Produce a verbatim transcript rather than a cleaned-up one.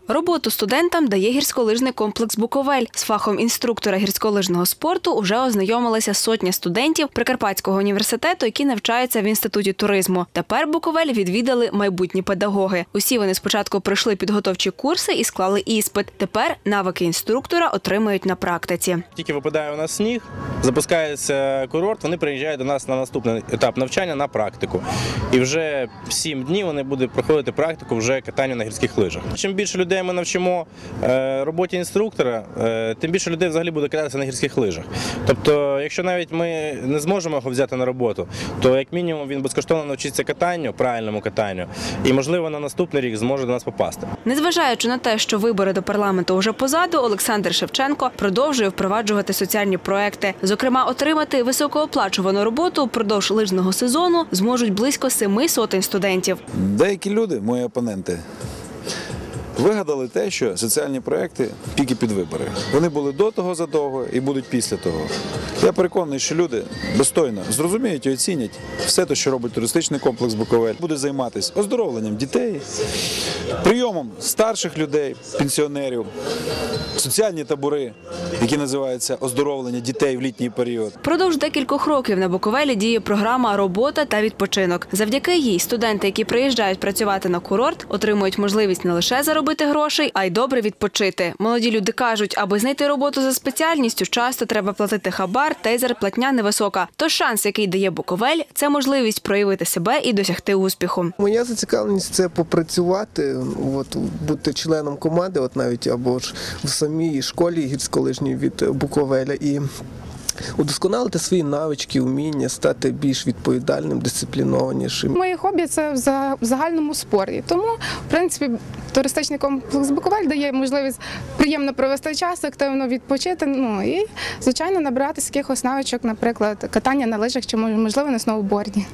Роботу студентам дає гірськолижний комплекс «Буковель». З фахом інструктора гірськолижного спорту уже ознайомилися сотня студентів Прикарпатського університету, які навчаються в Інституті туризму. Тепер Буковель відвідали майбутні педагоги. Усі вони спочатку пройшли підготовчі курси і склали іспит. Тепер навики інструктора отримають на практиці. Тільки випадає у нас сніг, запускається курорт, вони приїжджають до нас на наступний етап навчання на практику. І вже сім днів вони будуть проходити практику вже катанню на гірських лижах. Чим більше людей ми навчимо роботі інструктора, тим більше людей взагалі буде кататися на гірських лижах. Тобто, якщо навіть ми не зможемо його взяти на роботу, то як мінімум він безкоштовно навчиться катанню, правильному катанню, і, можливо, на наступний рік зможе до нас попасти. Незважаючи на те, що вибори до парламенту вже позаду, Олександр Шевченко продовжує впроваджувати соціальні проекти. Зокрема, отримати високооплачувану роботу впродовж лижного сезону зможуть близько семи сотень студентів. Деякі люди, мої опоненти, вигадали те, що соціальні проекти тільки під вибори. Вони були до того задовго і будуть після того. Я переконаний, що люди достойно зрозуміють і оцінять все те, що робить туристичний комплекс «Буковель». Буде займатися оздоровленням дітей, прийомом старших людей, пенсіонерів, соціальні табори, які називаються «Оздоровлення дітей в літній період». Продовж декількох років на Буковелі діє програма «Робота та відпочинок». Завдяки їй студенти, які приїжджають працювати на курорт, отримують можливість не лише заробити грошей, а й добре відпочити. Молоді люди кажуть, аби знайти роботу за спеціальністю, часто треба платити хабар, та й зарплатня невисока. Тож шанс, який дає Буковель, це можливість проявити себе і досягти успіху. Моя зацікавленість – це попрацювати, от, бути членом команди, от навіть або ж в самій школі гірськолижній від Буковеля, і удосконалити свої навички, вміння, стати більш відповідальним, дисциплінованішим. Моє хобі – це в загальному спорті. Тому, в принципі, туристичний комплекс «Буковель» дає можливість приємно провести час, активно відпочити, ну і, звичайно, набиратися якихось навичок, наприклад, катання на лижах чи, можливо, на сноуборді.